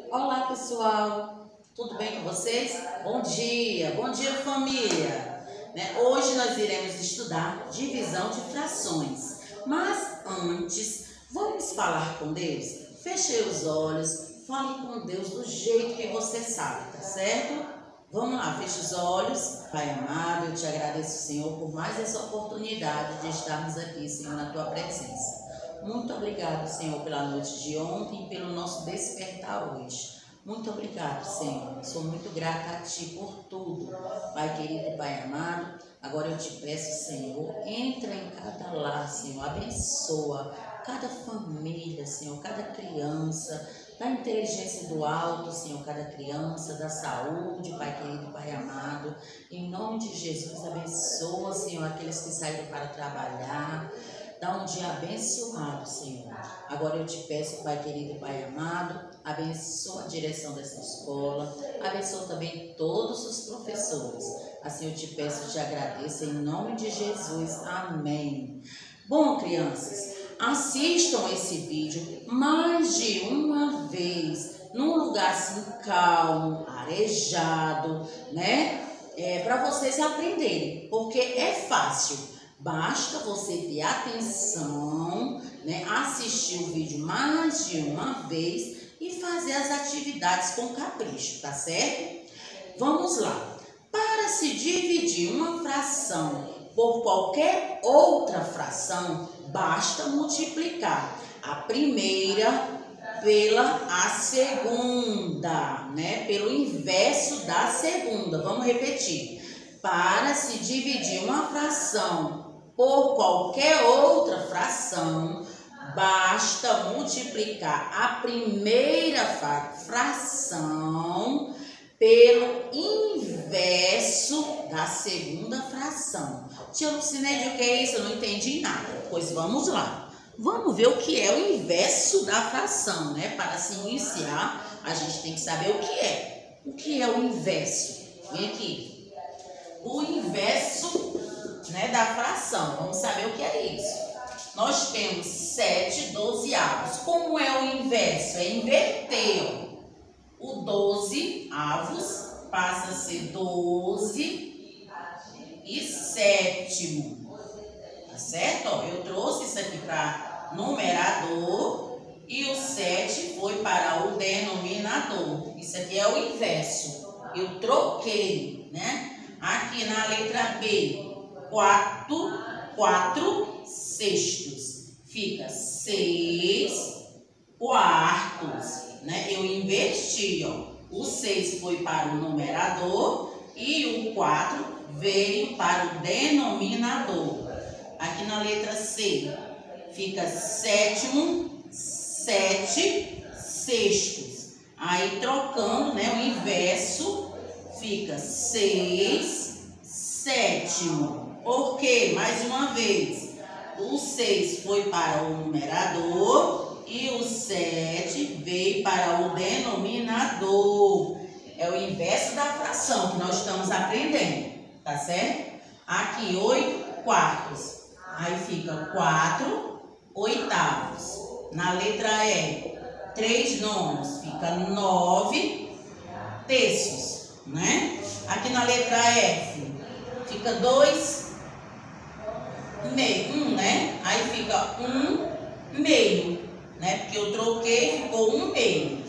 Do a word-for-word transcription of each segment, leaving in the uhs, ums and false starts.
Olá pessoal, tudo bem com vocês? Bom dia, bom dia família! Né? Hoje nós iremos estudar divisão de frações, mas antes vamos falar com Deus? Feche os olhos, fale com Deus do jeito que você sabe, tá certo? Vamos lá, feche os olhos. Pai amado, eu te agradeço, Senhor, por mais essa oportunidade de estarmos aqui, Senhor, na tua presença. Muito obrigado, Senhor, pela noite de ontem e pelo nosso despertar hoje. Muito obrigado, Senhor. Sou muito grata a Ti por tudo. Pai querido, Pai amado, agora eu te peço, Senhor, entra em cada lar, Senhor, abençoa cada família, Senhor, cada criança, da inteligência do alto, Senhor, cada criança, da saúde, Pai querido, Pai amado. Em nome de Jesus, abençoa, Senhor, aqueles que saíram para trabalhar. Dá um dia abençoado, Senhor. Agora eu te peço, Pai querido, Pai amado, abençoa a direção dessa escola, abençoa também todos os professores. Assim eu te peço e te agradeço em nome de Jesus. Amém. Bom, crianças, assistam esse vídeo mais de uma vez, num lugar assim calmo, arejado, né? É, para vocês aprenderem, porque é fácil. Basta você ter atenção, né, assistir o vídeo mais de uma vez e fazer as atividades com capricho, tá certo? Vamos lá. Para se dividir uma fração por qualquer outra fração, basta multiplicar a primeira pela a segunda, né? Pelo inverso da segunda. Vamos repetir. Para se dividir uma fração por qualquer outra fração, basta multiplicar a primeira fração pelo inverso da segunda fração. Tia Lucineide, o que é isso? Eu não entendi nada. Pois vamos lá. Vamos ver o que é o inverso da fração, né? Para se iniciar, a gente tem que saber o que é. O que é o inverso? Vem aqui. O inverso, né, da fração. Vamos saber o que é isso. Nós temos sete dozeavos. Como é o inverso? É inverter. O doze avos passa a ser doze e sétimo. Tá certo? Ó, eu trouxe isso aqui para numerador e o sete foi para o denominador. Isso aqui é o inverso. Eu troquei, né? Aqui na letra B, quatro, quatro sextos. Fica seis quartos, né? Eu inverti, ó. O seis foi para o numerador e o quatro veio para o denominador. Aqui na letra C, fica sétimo, sete sextos. Aí trocando, né? O inverso fica seis sétimo. Por quê? Mais uma vez, o seis foi para o numerador e o sete veio para o denominador. É o inverso da fração que nós estamos aprendendo, tá certo? Aqui, oito quartos. Aí fica quatro oitavos. Na letra E, três nonos. Fica nove terços, né? Aqui na letra F, fica dois meio, um, né? Aí fica um meio, né? Porque eu troquei, ficou um meio.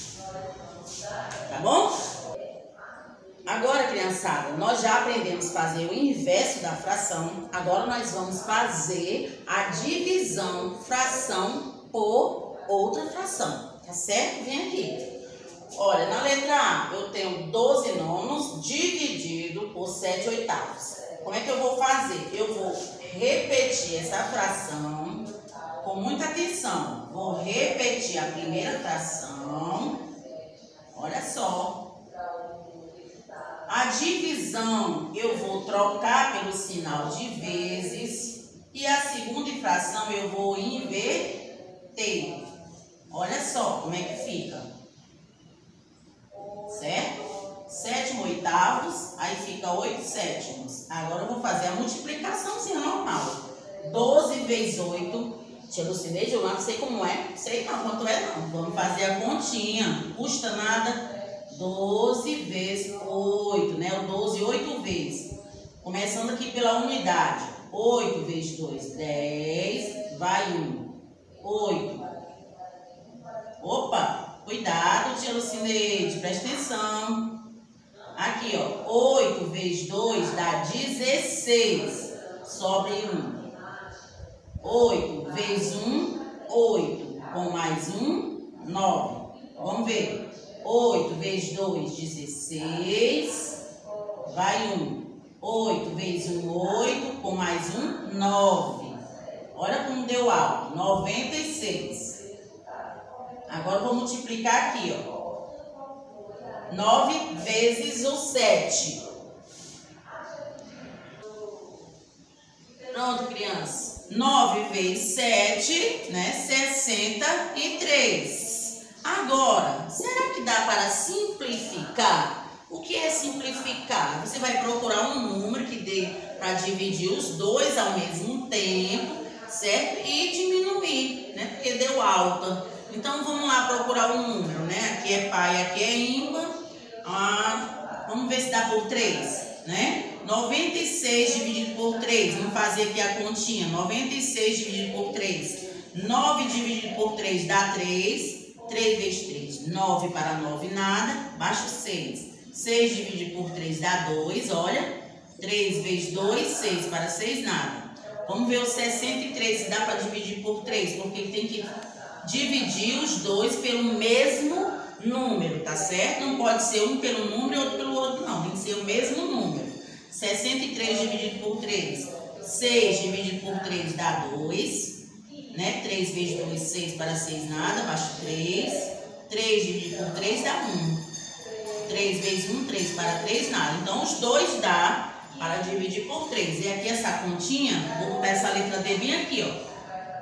Tá bom? Agora, criançada, nós já aprendemos a fazer o inverso da fração. Agora nós vamos fazer a divisão fração por outra fração. Tá certo? Vem aqui. Olha, na letra A, eu tenho doze nonos dividido por sete oitavos. Como é que eu vou fazer? Eu vou repetir essa fração com muita atenção. Vou repetir a primeira fração. Olha só. A divisão eu vou trocar pelo sinal de vezes. E a segunda fração eu vou inverter. Olha só como é que fica. Certo? Sétimo oitavos, aí fica oito sétimos. Agora eu vou fazer a multiplicaçãozinha normal. doze vezes oito, Tia Lucineide, eu não sei como é. Sei não quanto é não. Vamos fazer a continha. Não custa nada. doze vezes oito, né? O doze, oito vezes. Começando aqui pela unidade. oito vezes dois, dez. Vai um. oito. Opa! Cuidado, tia Lucineide. Presta atenção. Aqui, ó. oito vezes dois dá dezesseis. Sobre um. oito vezes um, oito. Com mais um, nove. Vamos ver. oito vezes dois, dezesseis. Vai um. oito vezes um, oito. Com mais um, nove. Olha como deu alto. noventa e seis. Agora eu vou multiplicar aqui, ó. nove vezes o sete. Pronto, criança. nove vezes sete, né? sessenta e três. Agora, será que dá para simplificar? O que é simplificar? Você vai procurar um número que dê para dividir os dois ao mesmo tempo, certo? E diminuir, né? Porque deu alta. Então, vamos lá procurar um número, né? Aqui é par e aqui é ímpar. Ah, vamos ver se dá por três, né? noventa e seis dividido por três. Vamos fazer aqui a continha. noventa e seis dividido por três. nove dividido por três dá três. três vezes três. nove para nove, nada. Baixa seis. seis dividido por três dá dois. Olha. três vezes dois, seis para seis, nada. Vamos ver o sessenta e três, se dá para dividir por três. Porque tem que dividir os dois pelo mesmo número, tá certo? Não pode ser um pelo número e outro pelo outro, não. Tem que ser o mesmo número. sessenta e três dividido por três. seis dividido por três dá dois. Né? três vezes dois, seis para seis, nada. Baixa três. três dividido por três dá um. três vezes um, três para três, nada. Então, os dois dá para dividir por três. E aqui essa continha, vou botar essa letra D bem aqui, ó.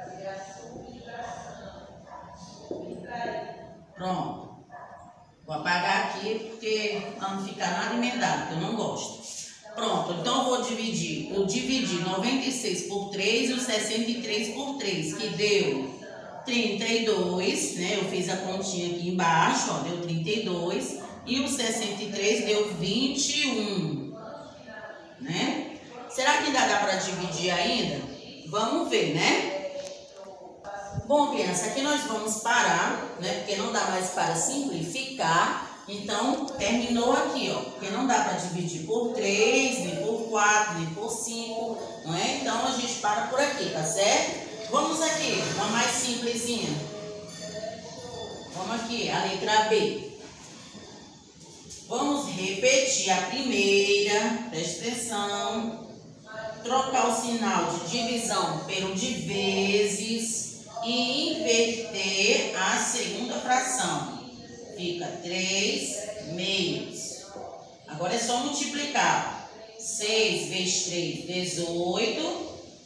Pronto. Vou apagar aqui porque não fica nada emendado, porque eu não gosto. Pronto, então eu vou dividir. Eu dividi noventa e seis por três e o sessenta e três por três, que deu trinta e dois, né? Eu fiz a continha aqui embaixo, ó, deu trinta e dois. E o sessenta e três deu vinte e um, né? Será que ainda dá para dividir ainda? Vamos ver, né? Bom, criança, aqui nós vamos parar, né? Porque não dá mais para simplificar. Então, terminou aqui, ó. Porque não dá para dividir por três, nem por quatro, nem por cinco, não é? Então, a gente para por aqui, tá certo? Vamos aqui, uma mais simplesinha. Vamos aqui, a letra B. Vamos repetir a primeira, preste atenção. Trocar o sinal de divisão pelo de vezes e inverter a segunda fração. Fica três meios. Agora é só multiplicar. seis vezes três, dezoito.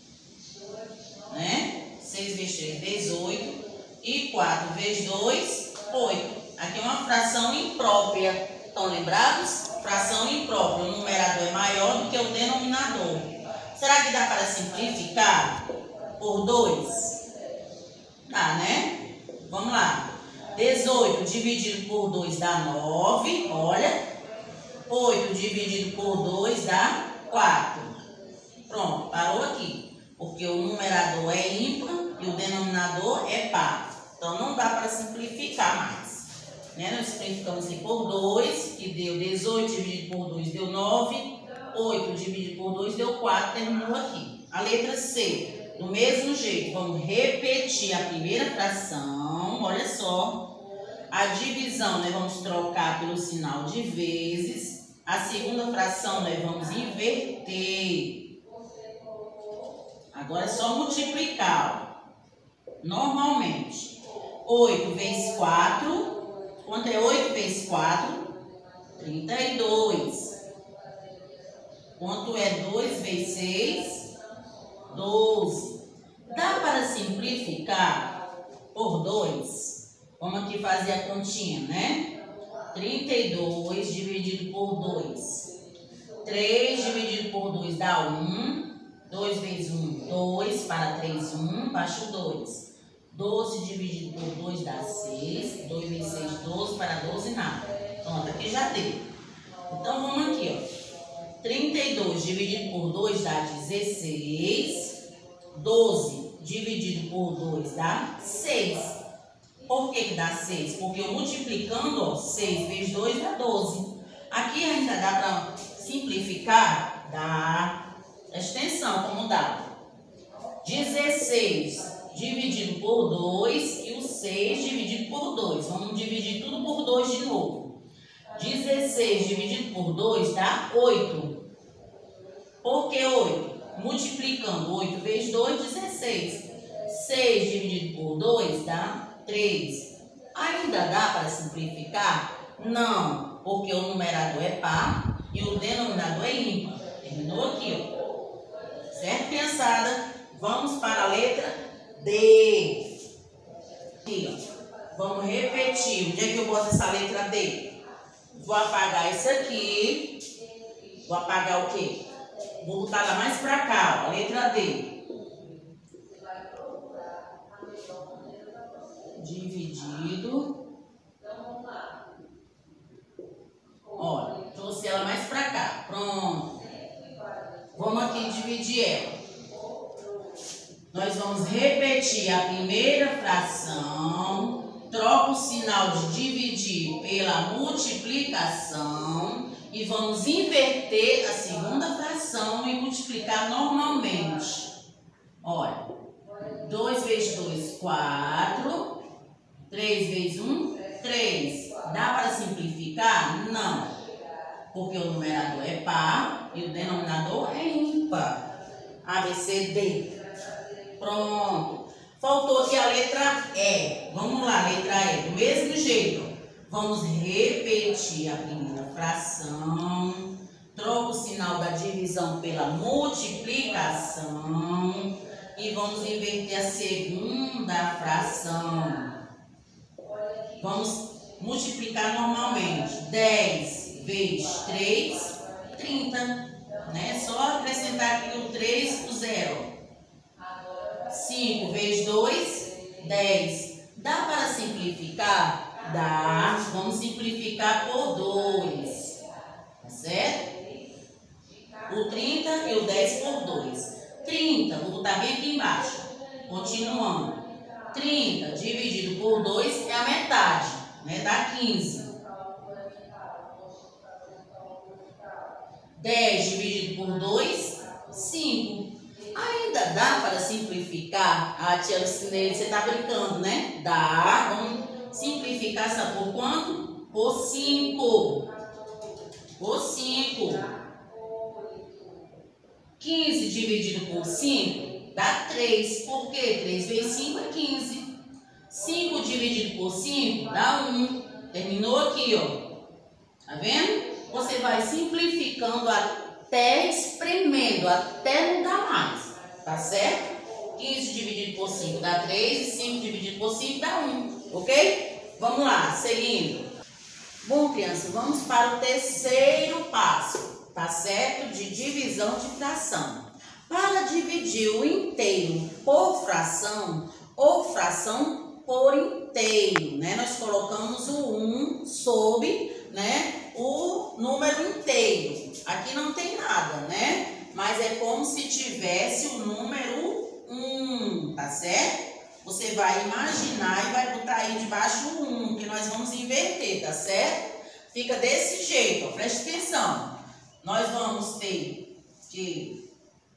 Né? seis vezes três, dezoito. E quatro vezes dois, oito. Aqui é uma fração imprópria. Estão lembrados? Fração imprópria. O numerador é maior do que o denominador. Será que dá para simplificar por dois? Dá, né? Vamos lá. dezoito dividido por dois dá nove, olha. oito dividido por dois dá quatro. Pronto, parou aqui. Porque o numerador é ímpar e o denominador é par. Então, não dá para simplificar mais. Né? Nós simplificamos aqui por dois, que deu dezoito dividido por dois deu nove. oito dividido por dois deu quatro, terminou aqui. A letra C. Do mesmo jeito, vamos repetir a primeira fração, olha só. A divisão, nós vamos trocar pelo sinal de vezes. A segunda fração, nós vamos inverter. Agora é só multiplicar, ó. Normalmente. oito vezes quatro, quanto é oito vezes quatro? trinta e dois. Quanto é dois vezes seis? doze. Dá para simplificar por dois? Vamos aqui fazer a continha, né? trinta e dois dividido por dois. três dividido por dois dá um. dois vezes um, dois. Para três, um. Baixa o dois. doze dividido por dois dá seis. dois vezes seis, doze. Para doze, nada. Pronto, aqui já deu. Então, vamos aqui, ó. trinta e dois dividido por dois dá dezesseis. doze dividido por dois dá seis. Por que que dá seis? Porque eu multiplicando, ó, seis vezes dois dá doze. Aqui ainda dá para simplificar? Dá. Presta atenção como dá. dezesseis dividido por dois e o seis dividido por dois. Vamos dividir tudo por dois de novo. dezesseis dividido por dois dá oito. Por que oito? Multiplicando oito vezes dois, dezesseis. seis dividido por dois dá três. Ainda dá para simplificar? Não, porque o numerador é par e o denominador é ímpar. Terminou aqui, ó. Certo, criançada? Vamos para a letra D. Aqui, ó. Vamos repetir. Onde é que eu boto essa letra D? Vou apagar isso aqui. Vou apagar o quê? Vou botar lá mais pra cá, ó. A letra D. Dividido. Olha, trouxe ela mais pra cá. Pronto. Vamos aqui dividir ela. Nós vamos repetir a primeira fração. Troca o sinal de dividir pela multiplicação. E vamos inverter a segunda fração e multiplicar normalmente. Olha. dois vezes dois, quatro. três vezes um, três. Dá para simplificar? Não. Porque o numerador é par e o denominador é ímpar. A, B, C, D. Pronto. Faltou aqui a letra E. Vamos lá, letra E. Do mesmo jeito. Vamos repetir a primeira fração. Troca o sinal da divisão pela multiplicação. E vamos inverter a segunda fração. Vamos multiplicar normalmente. dez vezes três, trinta. Né? Só acrescentar aqui o três, o zero. cinco vezes dois, dez. Dá para simplificar? Dá. Vamos simplificar por dois. Tá certo? O trinta e o dez por dois. trinta, vou botar bem aqui embaixo. Continuando. trinta dividido por dois é a metade, né? Dá quinze. dez dividido por dois, cinco. Ainda dá para simplificar? Ah, tia Lucinei, você está brincando, né? Dá. Vamos simplificar, sabe por quanto? Por cinco. Por cinco. quinze dividido por cinco dá três. Por quê? três vezes cinco é quinze. cinco dividido por cinco dá um. Terminou aqui, ó. Tá vendo? Você vai simplificando até espremendo, até não dar mais. Tá certo? quinze dividido por cinco dá três e cinco dividido por cinco dá um. Ok? Vamos lá, seguindo. Bom, crianças, vamos para o terceiro passo. Tá certo? De divisão de fração. Para dividir o inteiro por fração ou fração por inteiro, né? Nós colocamos o um sob, né, o número inteiro. Aqui não tem nada, né? Mas é como se tivesse o número um, tá certo? Você vai imaginar e vai botar aí debaixo o um, que nós vamos inverter, tá certo? Fica desse jeito, ó, preste atenção. Nós vamos ter que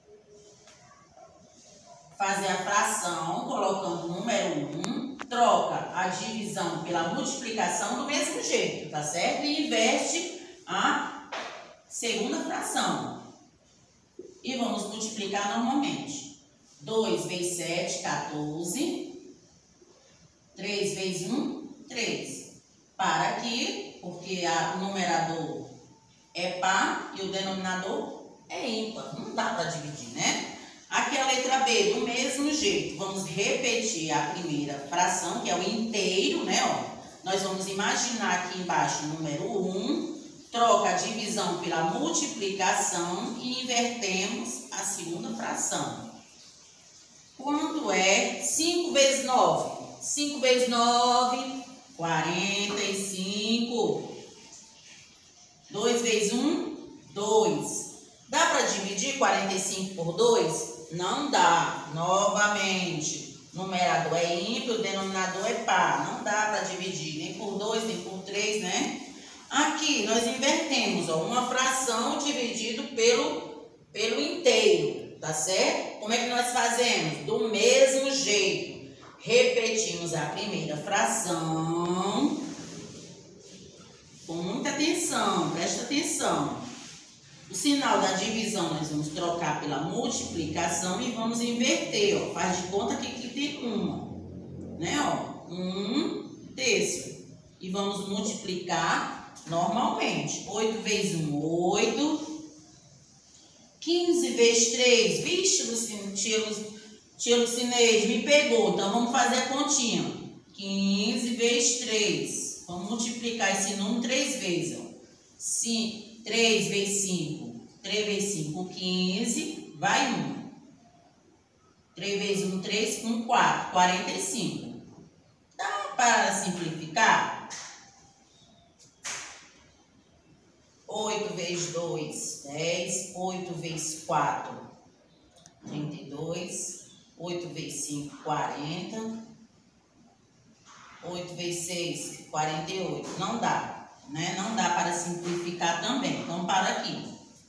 fazer a fração colocando o número um, troca a divisão pela multiplicação do mesmo jeito, tá certo? E inverte a segunda fração. E vamos multiplicar normalmente. dois vezes sete, quatorze. três vezes um, três. Para aqui, porque a, o numerador é par e o denominador é ímpar. Não dá para dividir, né? Aqui a letra B, do mesmo jeito. Vamos repetir a primeira fração, que é o inteiro, né? Ó, nós vamos imaginar aqui embaixo o número um, troca a divisão pela multiplicação e invertemos a segunda fração. Quando é cinco vezes nove? cinco vezes nove, quarenta e cinco. dois vezes um, dois. Dá para dividir quarenta e cinco por dois? Não dá. Novamente, o numerador é ímpar, o denominador é par. Não dá para dividir nem por dois, nem por três, né? Aqui, nós invertemos, ó, uma fração dividido pelo, pelo inteiro, tá certo? Como é que nós fazemos? Do mesmo jeito. Repetimos a primeira fração. Com muita atenção, presta atenção. O sinal da divisão nós vamos trocar pela multiplicação e vamos inverter, ó. Faz de conta que aqui tem uma, né, ó, um terço. E vamos multiplicar normalmente. oito vezes um, oito. quinze vezes três, vixe, Lucinei, tia Lucinei, me pegou. Então, vamos fazer a continha. quinze vezes três. Vamos multiplicar esse número três vezes. cinco, três vezes cinco. três vezes cinco, quinze. Vai um. três vezes um, três. um, quatro. quarenta e cinco. Então, para simplificar, oito vezes dois, dez. oito vezes quatro, trinta e dois. oito vezes cinco, quarenta. oito vezes seis, quarenta e oito. Não dá, né? Não dá para simplificar também. Então, para aqui.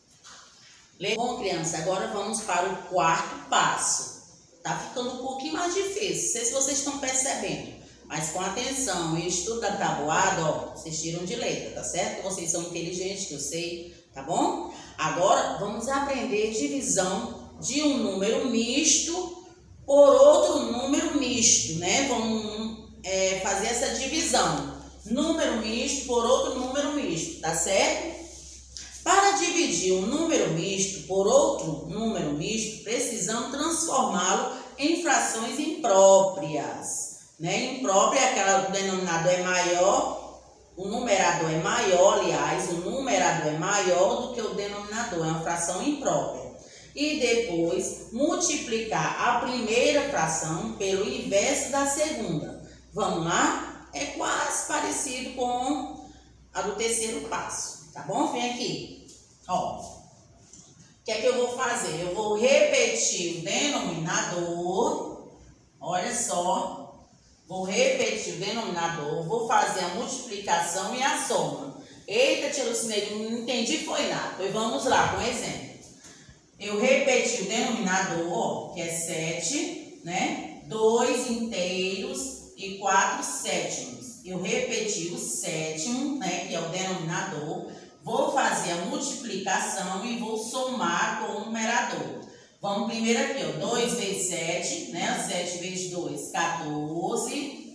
Bom, criança, agora vamos para o quarto passo. Tá ficando um pouquinho mais difícil. Não sei se vocês estão percebendo. Mas com atenção e estudo da tabuada, ó, vocês tiram de letra, tá certo? Vocês são inteligentes, que eu sei, tá bom? Agora, vamos aprender divisão de um número misto por outro número misto, né? Vamos é, fazer essa divisão. Número misto por outro número misto, tá certo? Para dividir um número misto por outro número misto, precisamos transformá-lo em frações impróprias. Né? Imprópria é aquela que o denominador é maior, o numerador é maior, aliás, o numerador é maior do que o denominador, é uma fração imprópria. E depois multiplicar a primeira fração pelo inverso da segunda. Vamos lá? É quase parecido com a do terceiro passo, tá bom? Vem aqui. Ó, o que é que eu vou fazer? Eu vou repetir o denominador, olha só. Vou repetir o denominador, vou fazer a multiplicação e a soma. Eita, tia Lucinei, não entendi, foi nada. Pois vamos lá, com um exemplo. Eu repeti o denominador, ó, que é sete, né? dois inteiros e quatro sétimos. Eu repeti o sétimo, né? Que é o denominador. Vou fazer a multiplicação e vou somar com o numerador. Vamos primeiro aqui, ó, dois vezes sete, né? sete vezes dois, quatorze,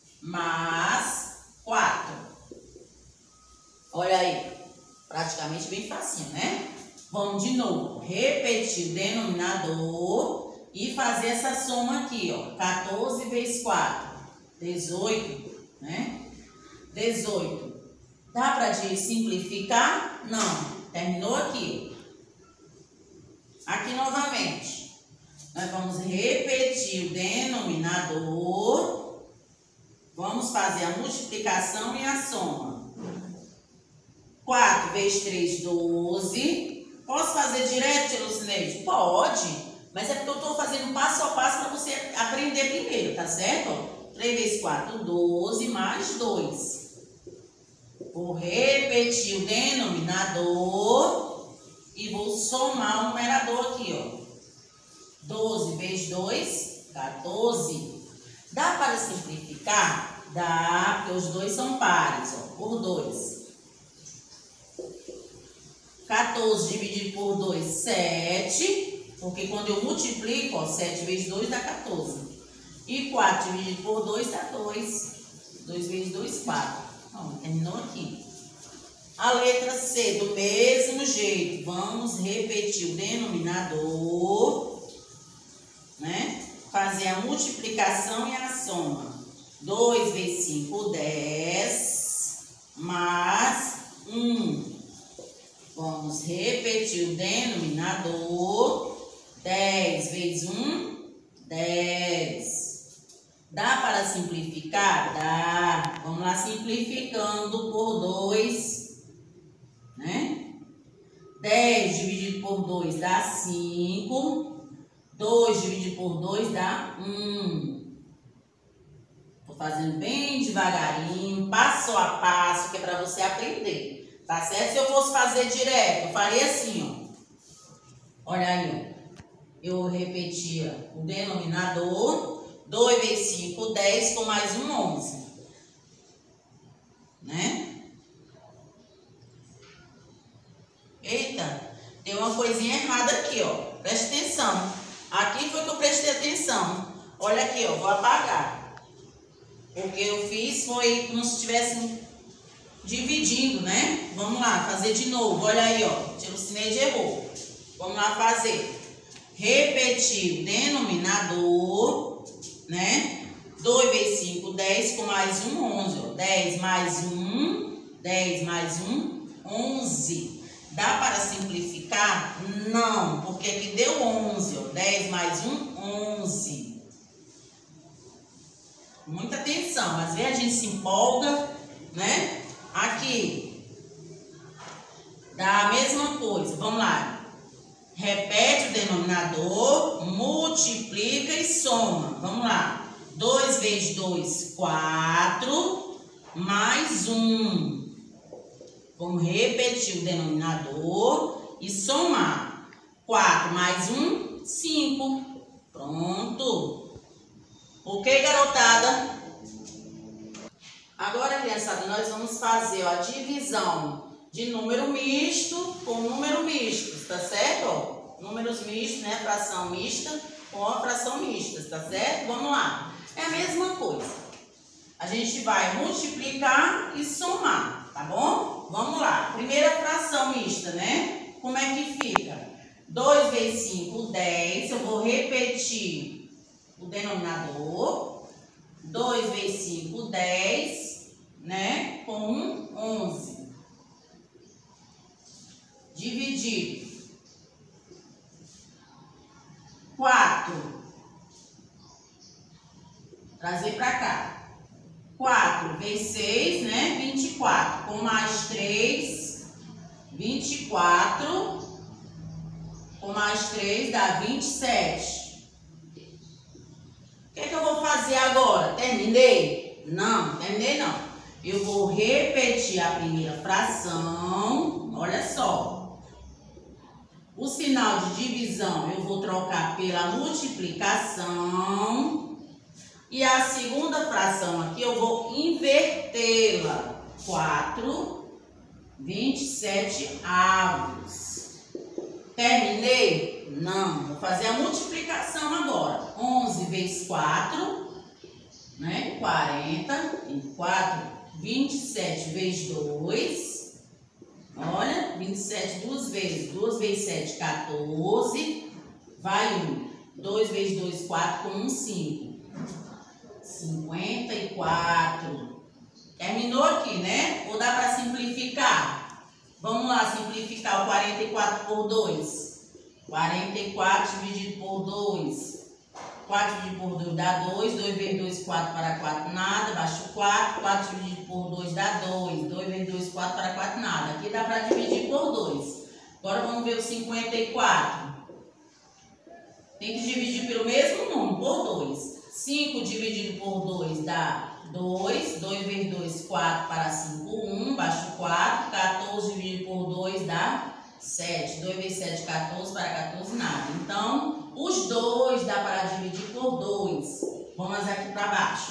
mais quatro. Olha aí, praticamente bem facinho, né? Vamos de novo, repetir o denominador e fazer essa soma aqui, ó. quatorze vezes quatro, dezoito, né? dezoito. Dá para simplificar? Não. Terminou aqui. Aqui novamente, nós vamos repetir o denominador, vamos fazer a multiplicação e a soma. quatro vezes três, doze. Posso fazer direto, tia Lucinei? Pode, mas é porque eu estou fazendo passo a passo para você aprender primeiro, tá certo? três vezes quatro, doze, mais dois. Vou repetir o denominador. E vou somar o numerador aqui, ó. doze vezes dois, quatorze. Dá para simplificar? Dá, porque os dois são pares, ó, por dois. quatorze dividido por dois, sete. Porque quando eu multiplico, ó, sete vezes dois dá quatorze. E quatro dividido por dois dá dois. dois vezes dois, quatro. Ó, terminou aqui. A letra C, do mesmo jeito, vamos repetir o denominador, né? Fazer a multiplicação e a soma. dois vezes cinco, dez, mais um. repetir o denominador. dez vezes um, dez. Dá para simplificar? Dá. Vamos lá, simplificando por dois, né? dez dividido por dois dá cinco. dois dividido por dois dá um. Tô fazendo bem devagarinho, passo a passo, que é para você aprender. Tá certo? Se eu fosse fazer direto, eu faria assim, ó. Olha aí, ó. Eu repetia o denominador. dois vezes cinco, dez, com mais um, onze. Né? Eita, tem uma coisinha errada aqui, ó. Preste atenção. Aqui foi que eu prestei atenção. Olha aqui, ó. Vou apagar. O que eu fiz foi como se estivesse dividindo, né? Vamos lá, fazer de novo. Olha aí, ó. Tiro Cineide errou. Vamos lá fazer. Repetir o denominador, né? dois vezes cinco, dez, com mais um, onze. Ó. dez mais um, dez mais um, onze. Dá para simplificar? Não, porque aqui deu onze, ó. dez mais um, onze. Muita atenção, às vezes a gente se empolga, né? Aqui, dá a mesma coisa, vamos lá. Repete o denominador, multiplica e soma. Vamos lá. dois vezes dois, quatro, mais um. Vamos repetir o denominador e somar. quatro mais um, cinco. Pronto. Ok, garotada? Agora, criançada, nós vamos fazer ó, a divisão de número misto com número misto, tá certo? Ó, números mistos, né? Fração mista com a fração mista, tá certo? Vamos lá. É a mesma coisa. A gente vai multiplicar e somar, tá bom? Vamos lá. Primeira fração mista, né? Como é que fica? dois vezes cinco, dez. Eu vou repetir o denominador. dois vezes cinco, dez, né? Com um, onze. Dividir. quatro. Trazer para cá. quatro vezes seis, né? vinte e quatro. Com mais três, vinte e quatro. Com mais três dá vinte e sete. O que é que eu vou fazer agora? Terminei? Não, terminei não. Eu vou repetir a primeira fração. Olha só. O sinal de divisão eu vou trocar pela multiplicação. E a segunda fração aqui eu vou invertê-la. quatro, vinte e sete avos. Terminei? Não. Vou fazer a multiplicação agora. onze vezes quatro, né? quarenta. Em quatro, vinte e sete vezes dois. Olha, vinte e sete duas vezes. duas vezes sete, quatorze. Vai um. dois vezes dois, quatro. Com um, cinco. cinquenta e quatro. Terminou aqui, né? Ou dá para simplificar? Vamos lá, simplificar o quarenta e quatro por dois. quarenta e quatro dividido por dois. quatro dividido por dois dá dois. dois vezes dois, quatro para quatro, nada. Baixa o quatro. quatro dividido por dois dá dois. dois vezes dois, quatro para quatro, nada. Aqui dá para dividir por dois. Agora vamos ver o cinquenta e quatro. Tem que dividir pelo mesmo número, por dois. cinco dividido por dois dá dois. dois vezes dois, quatro para cinco, um. Baixa o quatro. quatorze dividido por dois dá sete. dois vezes sete, quatorze. Para quatorze, nada. Então, os dois dá para dividir por dois. Vamos aqui para baixo.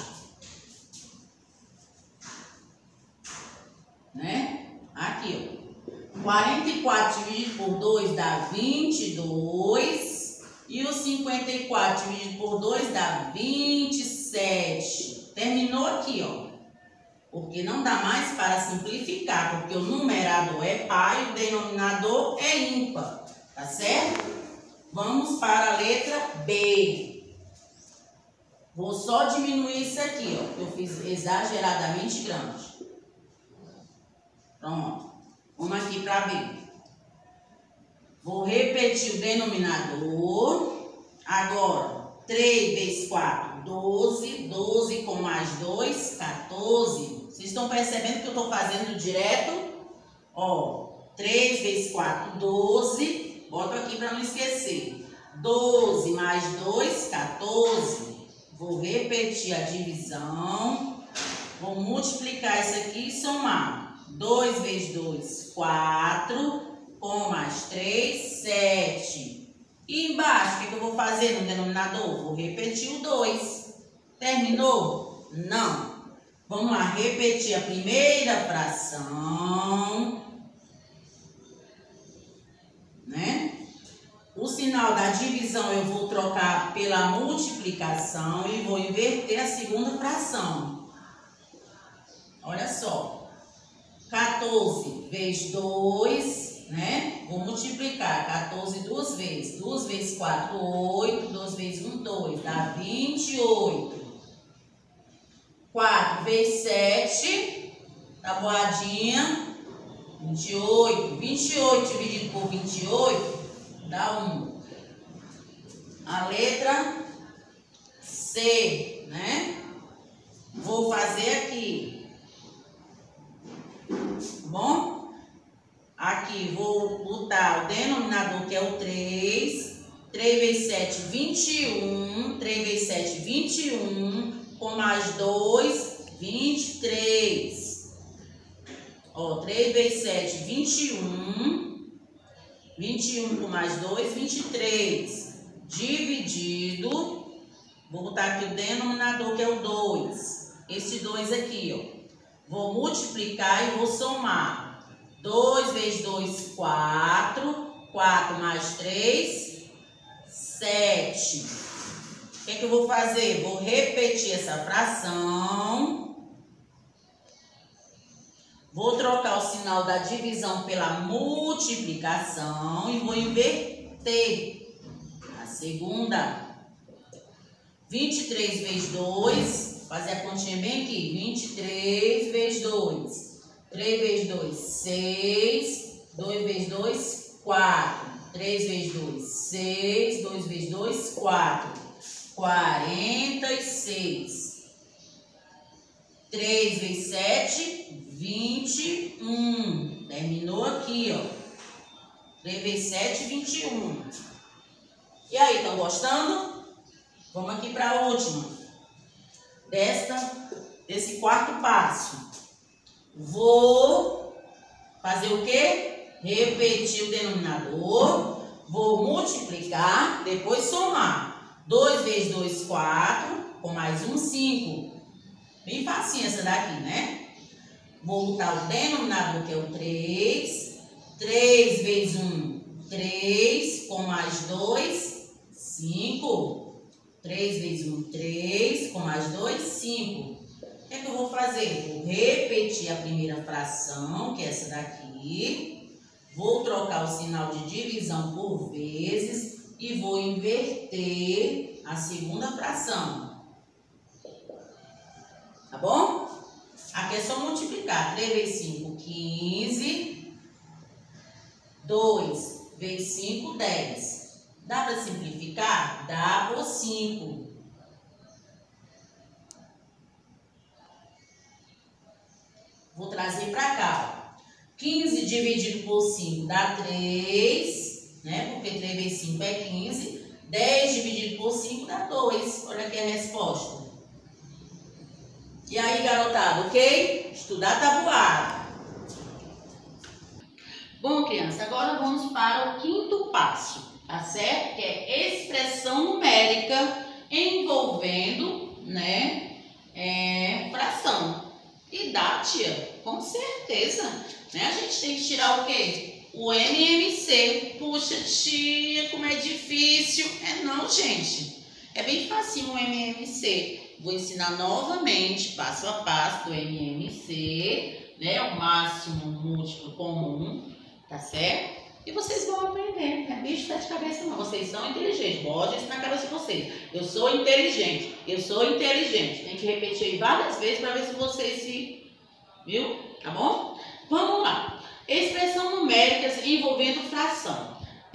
Né? Aqui, ó. quarenta e quatro dividido por dois dá vinte e dois. E o cinquenta e quatro dividido por dois dá vinte e sete. Terminou aqui, ó. Porque não dá mais para simplificar, porque o numerador é par e o denominador é ímpar. Tá certo? Vamos para a letra B. Vou só diminuir isso aqui, ó. Eu fiz exageradamente grande. Pronto. Vamos aqui para B. Vou repetir o denominador. Agora, três vezes quatro, doze. doze com mais dois, quatorze. Vocês estão percebendo que eu estou fazendo direto? Ó, três vezes quatro, doze. Bota aqui para não esquecer. doze mais dois, quatorze. Vou repetir a divisão. Vou multiplicar isso aqui e somar. dois vezes dois, quatro. Com mais três, sete. E embaixo, o que, que eu vou fazer no denominador? Vou repetir o dois. Terminou? Não. Vamos lá, repetir a primeira fração. Né? O sinal da divisão eu vou trocar pela multiplicação e vou inverter a segunda fração. Olha só. quatorze vezes dois, né? Vou multiplicar quatorze duas vezes. duas vezes quatro, oito. duas vezes um, dois. Dá vinte e oito. quatro vezes sete. Tabuadinha. vinte e oito. vinte e oito dividido por vinte e oito dá um. A letra C, né? Vou fazer aqui. Bom? Aqui vou botar o denominador, que é o três. três vezes sete, vinte e um. três vezes sete, vinte e um. Com mais dois, vinte e três. Ó, três vezes sete, vinte e um. vinte e um com mais dois, vinte e três. Dividido. Vou botar aqui o denominador, que é o dois. Esse dois aqui, ó. Vou multiplicar e vou somar. dois vezes dois, quatro. quatro mais três, sete. O que é que eu vou fazer? Vou repetir essa fração. Vou trocar o sinal da divisão pela multiplicação e vou inverter a segunda. vinte e três vezes dois, fazer a continha bem aqui. vinte e três vezes dois. três vezes dois, seis. dois vezes dois, quatro. três vezes dois, seis. dois vezes dois, quatro. quarenta e seis. três vezes sete, vinte e um. Terminou aqui, ó. três vezes sete, vinte e um. E aí, estão gostando? Vamos aqui para a última. Desta, desse quarto passo. Vou fazer o quê? Repetir o denominador. Vou multiplicar, depois somar. dois vezes dois, quatro. Com mais um, cinco. Bem facinho essa daqui, né? Vou botar o denominador, que é o três. três vezes um, três. Com mais dois, cinco. três vezes um, três. Com mais dois, cinco. O que é que eu vou fazer? Vou repetir a primeira fração, que é essa daqui. Vou trocar o sinal de divisão por vezes e vou inverter a segunda fração. Tá bom? Aqui é só multiplicar. três vezes cinco, quinze. dois vezes cinco, dez. Dá para simplificar? Dá por cinco. Vou trazer para cá. quinze dividido por cinco dá três, né? Porque três vezes cinco é quinze. dez dividido por cinco dá dois. Olha aqui a resposta. E aí, garotada, ok? Estudar tabuada. Bom, criança, agora vamos para o quinto passo, tá certo? Que é expressão numérica envolvendo, né, é, fração. E dá, tia, com certeza. Né? A gente tem que tirar o quê? O M M C. Puxa, tia, como é difícil. É não, gente. É bem facinho o M M C. Vou ensinar novamente, passo a passo, do M M C, né? O máximo múltiplo comum, tá certo? E vocês vão aprender. Não é bicho de cabeça, não. Vocês são inteligentes. Bote isso na cabeça de vocês. Eu sou inteligente. Eu sou inteligente. Tem que repetir aí várias vezes para ver se vocês se... Viu? Tá bom? Vamos lá. Expressão numéricas envolvendo fração.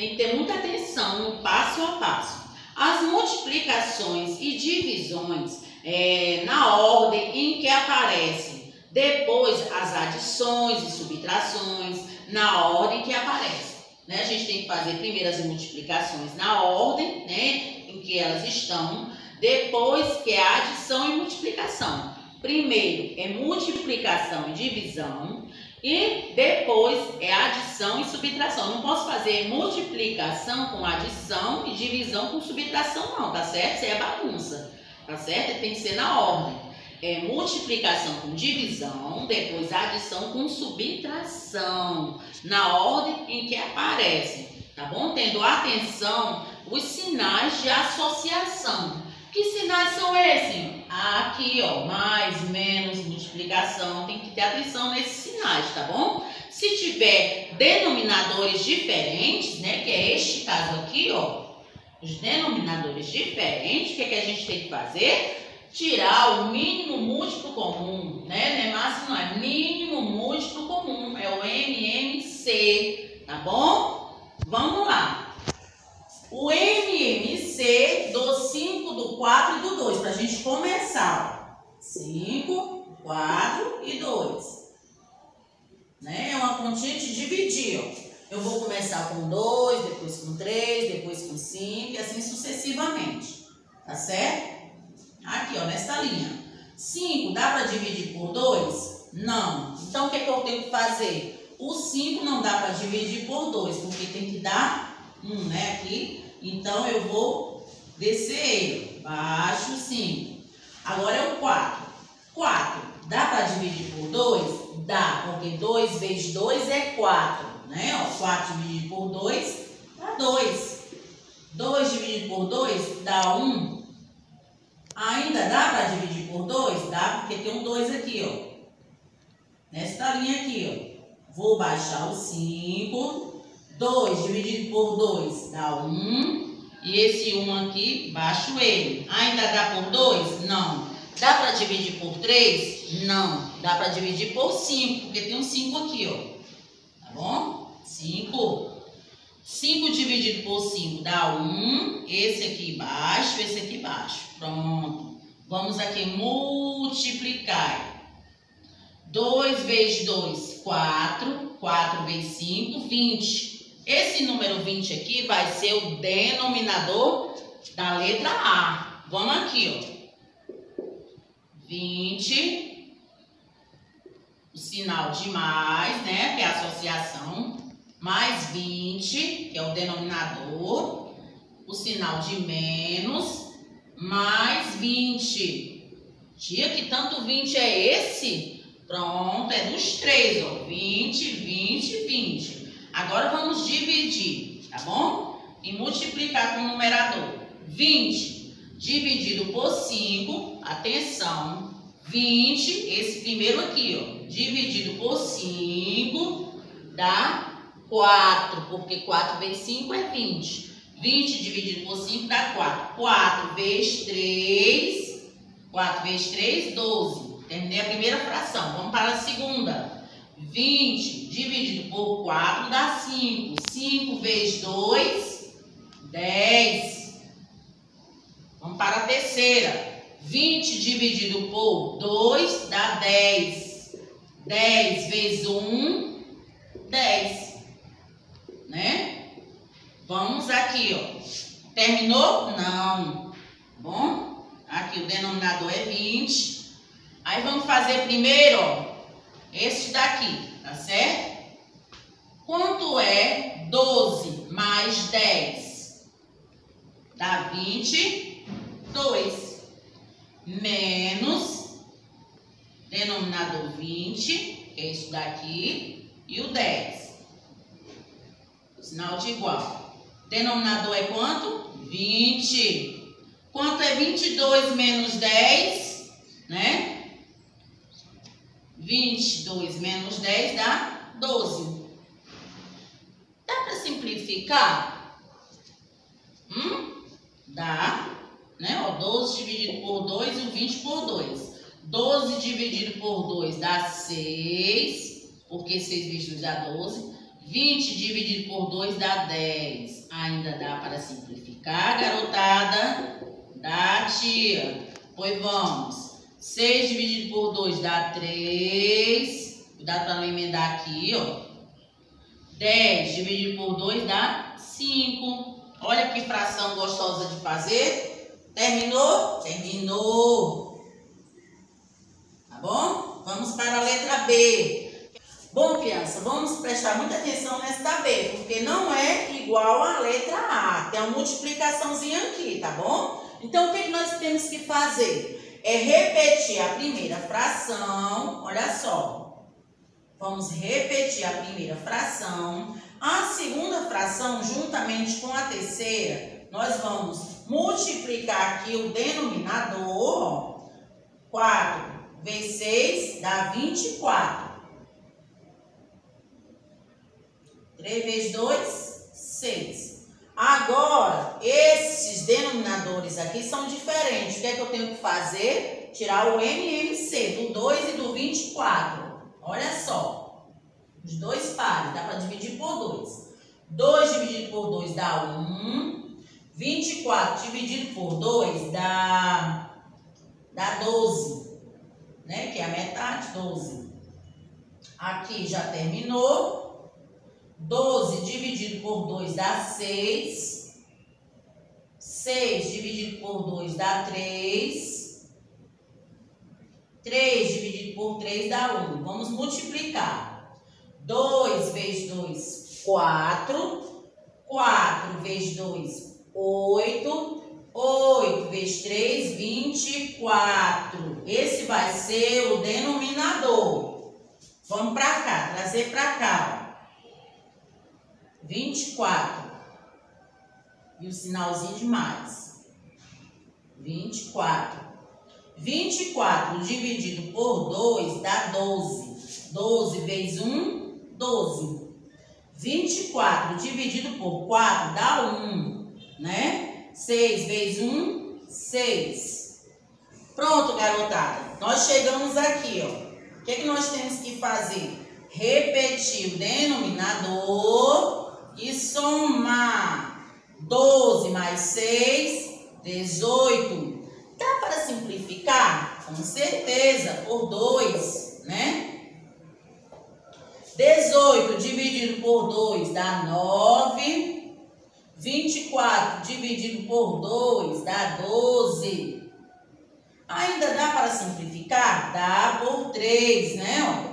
tem que ter muita atenção no passo a passo. As multiplicações e divisões é, na ordem em que aparecem, depois as adições e subtrações na ordem que aparecem. Né? A gente tem que fazer primeiro as multiplicações na ordem, né, em que elas estão, depois que é a adição e multiplicação. Primeiro é multiplicação e divisão e depois é adição e subtração. Não posso fazer multiplicação com adição e divisão com subtração não, tá certo? Isso aí é bagunça, tá certo? Tem que ser na ordem. É multiplicação com divisão, depois adição com subtração, na ordem em que aparecem, tá bom? Tendo atenção os sinais de associação. Que sinais são esses? Aqui, ó, mais, menos, multiplicação, tem que ter atenção nesses sinais, tá bom? Se tiver denominadores diferentes, né, que é este caso aqui, ó, os denominadores diferentes, o que é que a gente tem que fazer? Tirar o mínimo múltiplo comum, né? Não é máximo, não, é mínimo múltiplo comum, é o M M C, tá bom? Vamos lá. O M M C do cinco, do quatro e do dois, para a gente começar. cinco, quatro e dois. Né? É uma continha de dividir, ó. Eu vou começar com dois, depois com três, depois com cinco e assim sucessivamente. Tá certo? Aqui, ó, nesta linha. cinco dá para dividir por dois? Não. Então, o que, é que eu tenho que fazer? O cinco não dá para dividir por dois, porque tem que dar um, né, aqui. Então, eu vou descer ele. Baixo cinco. Agora é o quatro. quatro dá para dividir por dois? Dá, porque dois vezes dois é quatro, né? Ó, quatro dividido por dois dá dois. dois dividido por dois dá um. Ainda dá para dividir por dois? Dá, porque tem um dois aqui, ó. Nesta linha aqui, ó. Vou baixar o cinco. dois dividido por dois dá um. E esse um aqui, baixo ele. Ainda dá por dois? Não. Dá para dividir por três? Não. Dá para dividir por cinco, porque tem um cinco aqui, ó. Tá bom? cinco. cinco dividido por cinco dá um. Esse aqui baixo, esse aqui baixo. Pronto. Vamos aqui multiplicar. dois vezes dois, quatro. quatro vezes cinco, vinte. Esse número vinte aqui vai ser o denominador da letra A. Vamos aqui, ó. vinte. O sinal de mais, né? Que é a associação. Mais vinte, que é o denominador. O sinal de menos. Mais vinte. Tia, que tanto vinte é esse? Pronto, é dos três, ó. vinte, vinte, vinte. Agora vamos dividir, tá bom? E multiplicar com o numerador. vinte dividido por cinco, atenção. vinte, esse primeiro aqui, ó. Dividido por cinco, dá quatro, porque quatro vezes cinco é vinte. vinte dividido por cinco dá quatro. quatro vezes três, quatro vezes três, doze. Terminei a primeira fração. Vamos para a segunda. vinte dividido por quatro dá cinco. cinco vezes dois, dez. Vamos para a terceira. vinte dividido por dois dá dez. dez vezes um, dez. Né? Vamos aqui, ó. Terminou? Não. Bom, aqui o denominador é vinte. Aí vamos fazer primeiro, ó, este daqui, tá certo? Quanto é doze mais dez? Dá vinte e dois. Menos denominador vinte, que é isso daqui, e o dez. Sinal de igual. Denominador é quanto? vinte. Quanto é vinte e dois menos dez? Né? vinte e dois menos dez dá doze. Dá para simplificar? Hum? Dá. Né? Ó, doze dividido por dois e o vinte por dois. doze dividido por dois dá seis, porque seis vezes dois dá doze. vinte dividido por dois dá dez. Ainda dá para simplificar, garotada? Dá, tia. Pois vamos. seis dividido por dois dá três. Cuidado para não emendar aqui, ó. dez dividido por dois dá cinco. Olha que fração gostosa de fazer. Terminou? Terminou. Tá bom? Vamos para a letra B. Bom, criança, vamos prestar muita atenção nessa B, porque não é igual à letra A. Tem uma multiplicaçãozinha aqui, tá bom? Então, o que, que nós temos que fazer? É repetir a primeira fração. Olha só. Vamos repetir a primeira fração. A segunda fração, juntamente com a terceira, nós vamos multiplicar aqui o denominador. quatro vezes seis dá vinte e quatro. três vezes dois, seis. Agora, esses denominadores aqui são diferentes. O que é que eu tenho que fazer? Tirar o M M C do dois e do vinte e quatro. Olha só. Os dois pares, dá para dividir por dois. dois dividido por dois dá um. vinte e quatro dividido por dois dá, dá doze. Né? Que é a metade, doze. Aqui já terminou. doze dividido por dois dá seis. seis dividido por dois dá três. três dividido por três dá um. Vamos multiplicar. dois vezes dois, quatro. quatro vezes dois, oito. oito vezes três, vinte e quatro. Esse vai ser o denominador. Vamos para cá, trazer para cá. vinte e quatro. E o sinalzinho de mais. vinte e quatro. vinte e quatro dividido por dois dá doze. doze vezes um, doze. vinte e quatro dividido por quatro dá um, né? seis vezes um, seis. Pronto, garotada. Nós chegamos aqui, ó. O que é que nós temos que fazer? Repetir o denominador e somar. doze mais seis, dezoito. Dá para simplificar? Com certeza, por dois, né? dezoito dividido por dois dá nove. vinte e quatro dividido por dois dá doze. Ainda dá para simplificar? Dá por três, né?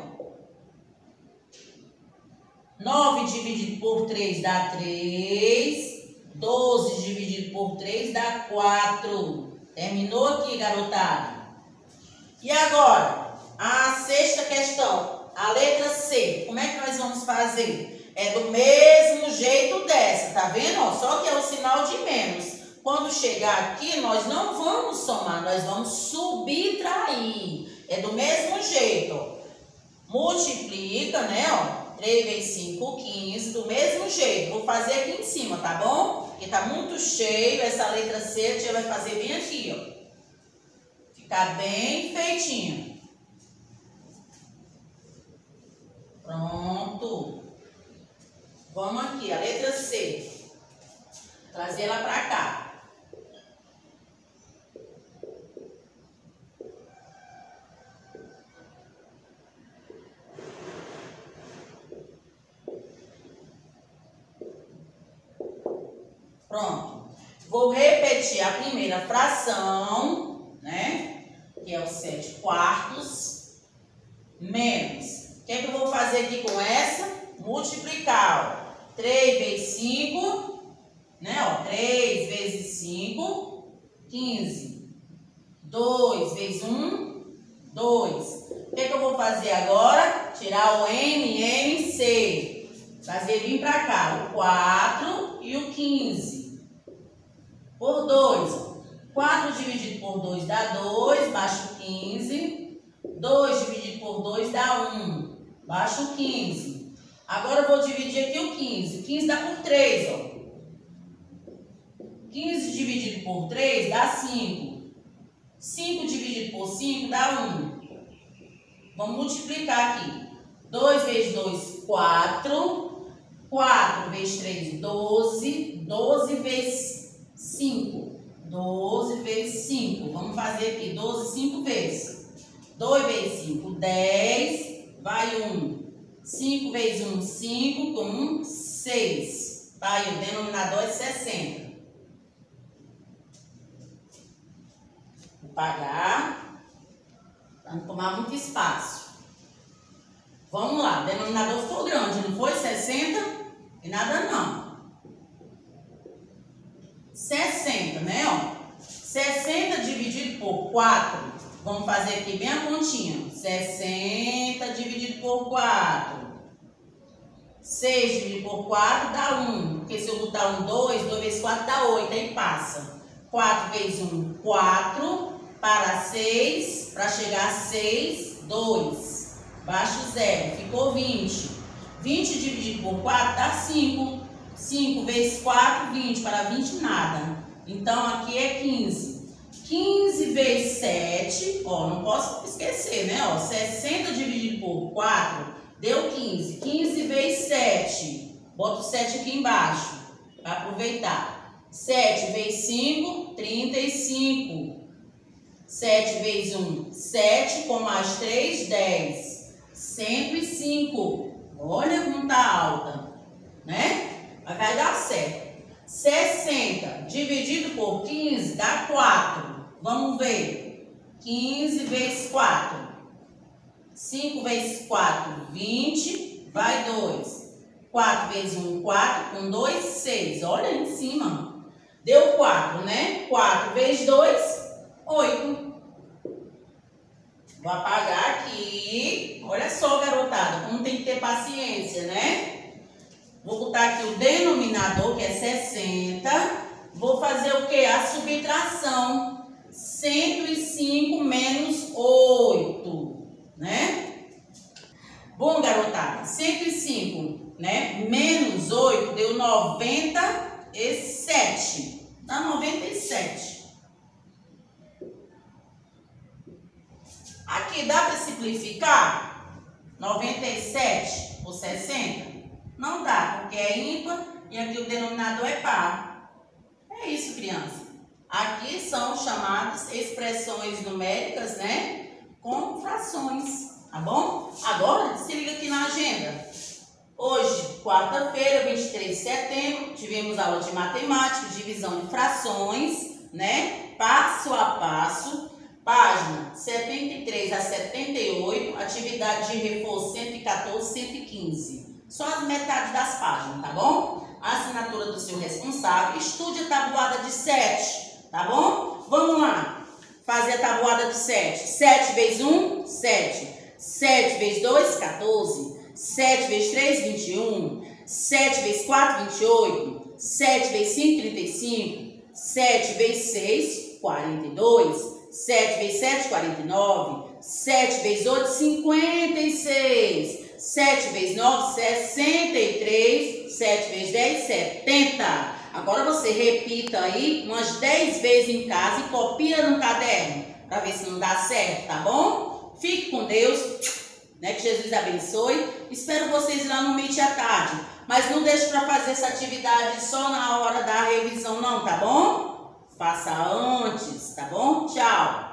nove dividido por três dá três. doze dividido por três dá quatro. Terminou aqui, garotada? E agora, a sexta questão, a letra C. Como é que nós vamos fazer? É do mesmo jeito dessa, tá vendo? Ó, só que é o sinal de menos. Quando chegar aqui, nós não vamos somar, nós vamos subtrair. É do mesmo jeito, ó. Multiplica, né, ó. três vezes cinco, quinze, do mesmo jeito. Vou fazer aqui em cima, tá bom? Porque tá muito cheio, essa letra C a tia vai fazer bem aqui, ó. Ficar bem feitinho. Pronto. Vamos aqui, a letra C. Trazer ela pra cá. Pronto. Vou repetir a primeira fração, né? Que é o sete quartos, menos. O que é que eu vou fazer aqui com essa? Multiplicar, ó. três vezes cinco, né? Ó, três vezes cinco, quinze. dois vezes um, dois. O que é que eu vou fazer agora? Tirar o M M C. Fazer vir pra cá, o quatro e o quinze. Por dois. quatro dividido por dois dá dois, baixo quinze. dois dividido por dois dá um, baixo quinze. Agora eu vou dividir aqui o quinze. quinze dá por três, ó. quinze dividido por três dá cinco. cinco dividido por cinco dá um. Vamos multiplicar aqui. dois vezes dois, quatro. quatro vezes três, doze. doze vezes cinco. doze vezes cinco. Vamos fazer aqui, doze, cinco vezes. dois vezes cinco, dez. Vai um. cinco vezes um, cinco. Com um, seis. Vai, o denominador é sessenta. Vou pagar para não tomar muito espaço. Vamos lá, o denominador ficou grande, não foi? sessenta? E nada não. sessenta, né? Ó. sessenta dividido por quatro. Vamos fazer aqui bem a continha. sessenta dividido por quatro. seis dividido por quatro dá um. Porque se eu botar um, dois, dois vezes quatro dá oito. Aí passa. quatro vezes um, quatro. Para seis. Para chegar a seis, dois. Baixo zero. Ficou vinte. vinte dividido por quatro dá cinco. cinco vezes quatro, vinte. Para vinte, nada. Então, aqui é quinze. quinze vezes sete, ó, não posso esquecer, né? Ó, sessenta dividido por quatro deu quinze. quinze vezes sete, bota o sete aqui embaixo, para aproveitar. sete vezes cinco, trinta e cinco. sete vezes um, sete, com mais três, dez. cento e cinco. Olha como tá alta, né? Mas vai dar certo. sessenta dividido por quinze dá quatro. Vamos ver. quinze vezes quatro. cinco vezes quatro, vinte. Vai dois. quatro vezes um, quatro. Com dois, seis. Olha aí em cima. Deu quatro, né? quatro vezes dois, oito. Vou apagar aqui. Olha só, garotada, como tem que ter paciência, né? Vou botar aqui o denominador, que é sessenta. Vou fazer o quê? A subtração. cento e cinco menos oito, né? Bom, garotada, cento e cinco, né? Menos oito deu noventa e sete. Dá noventa e sete. Aqui dá para simplificar? noventa e sete por sessenta? Não dá, porque é ímpar e aqui o denominador é par. É isso, criança. Aqui são chamadas expressões numéricas, né? Com frações, tá bom? Agora, se liga aqui na agenda. Hoje, quarta-feira, vinte e três de setembro, tivemos aula de matemática, divisão de frações, né? Passo a passo. Página setenta e três a setenta e oito, atividade de reforço cento e quatorze, cento e quinze. Só as metades das páginas, tá bom? A assinatura do seu responsável. Estude a tabuada de sete, tá bom? Vamos lá. Fazer a tabuada de sete. sete vezes um, sete. sete vezes dois, quatorze. sete vezes três, vinte e um. sete vezes quatro, vinte e oito. sete vezes cinco, trinta e cinco. sete vezes seis, quarenta e dois. sete vezes sete, quarenta e nove. sete vezes oito, cinquenta e seis. sete vezes nove, sessenta e três. sete vezes dez, setenta. Agora você repita aí umas dez vezes em casa e copia no caderno, para ver se não dá certo, tá bom? Fique com Deus, né? Que Jesus abençoe. Espero vocês lá no Meet à tarde. Mas não deixe para fazer essa atividade só na hora da revisão não, tá bom? Faça antes, tá bom? Tchau!